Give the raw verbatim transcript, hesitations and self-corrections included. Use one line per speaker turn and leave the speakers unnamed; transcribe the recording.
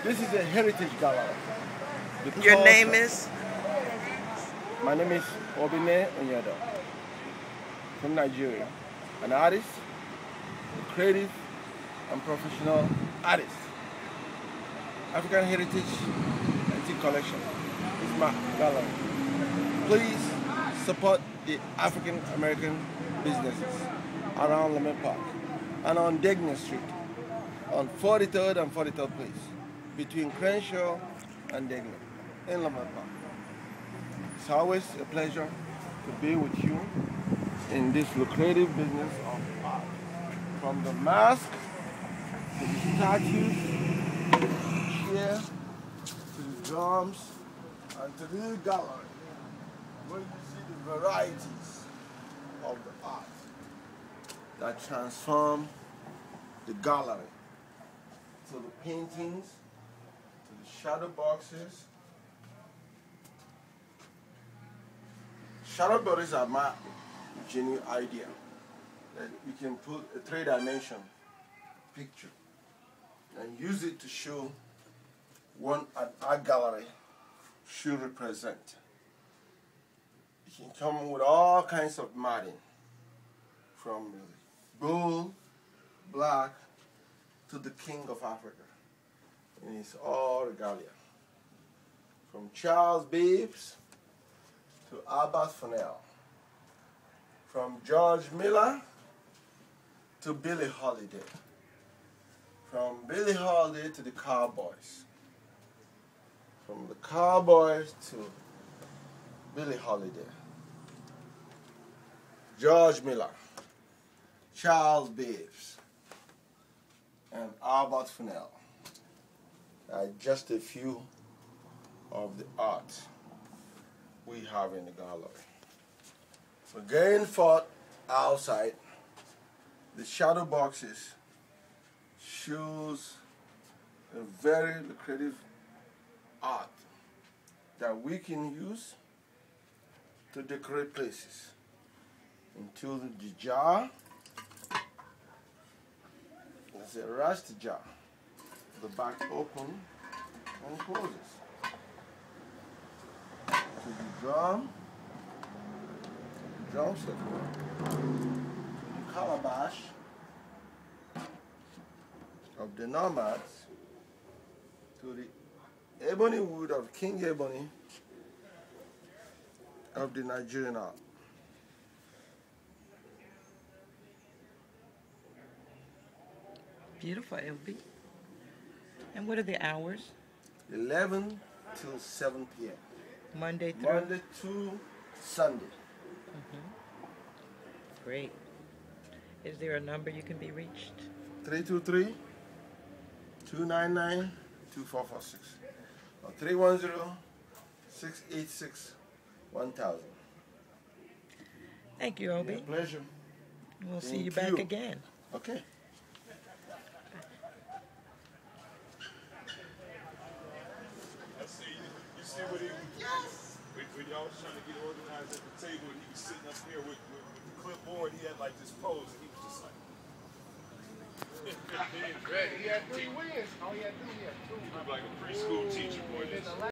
This is a heritage gallery.
Your
Because
name is?
My name is Obine Onyedo from Nigeria. An artist, a creative and professional artist. African Heritage Antique Collection is my gallery. Please support the African American businesses around Leimert Park and on Degner Street on forty-third and forty-third place between Crenshaw and Degner in Leimert Park. It's always a pleasure to be with you in this lucrative business of art. From the mask to the statues, to the chair, to the drums, and to the gallery, where you see the varieties of the art that transform the gallery. To the paintings, to the shadow boxes. Shadow boxes are my genuine idea that we can put a three-dimension picture and use it to show what an art gallery should represent. It can come with all kinds of matting, from gold, black, to the King of Africa in his all regalia. From Charles Babes to Albert Fennell. From George Miller to Billie Holiday. From Billie Holiday to the Cowboys. From the Cowboys to Billie Holiday. George Miller, Charles Babes, and Albert Fennell are just a few of the art we have in the gallery. So going forth outside, the shadow boxes shows a very lucrative art that we can use to decorate places. Into the jar, there's a rust jar. The back open and closes. To the drum, the drum set, to the calabash of the nomads, to the ebony wood of King Ebony of the Nigerian art.
Beautiful, L B. And what are the hours?
eleven till seven p m
Monday through?
Monday to Sunday.
Mm-hmm. Great. Is there a number you can be reached?
three two three, two nine nine, two four four six or three one zero, six eight six, one thousand.
Thank you, Obi.
Yeah, pleasure.
We'll
Thank
see you back
you.
again.
Okay.
You see what he was, yes. when, when y'all was trying to get organized at the table and he was sitting up here with, with, with the clipboard, he had like this pose and he was just like
He had three wins. All he had to do, he had two.
he looked like a preschool teacher, boy.